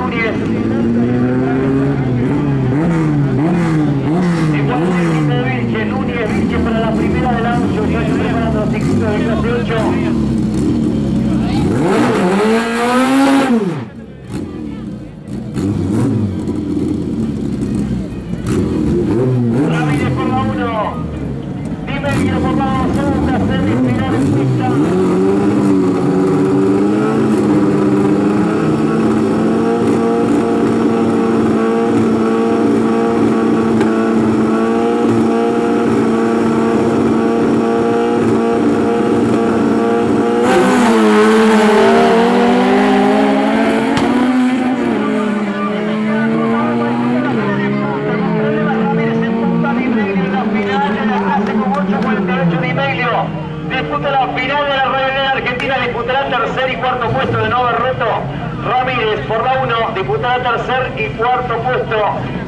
Núñez. Igual el equipo de Vilche, Núñez, Vilche para la primera del ancho, y hoy preparando los equipos de clase 8. Ramírez por la 1. Dimeglio por la 2. Segunda semifinal en pista. Disputa la final de la Realidad Argentina, disputará tercer y cuarto puesto de no haber roto. Ramírez por la 1, disputará tercer y cuarto puesto.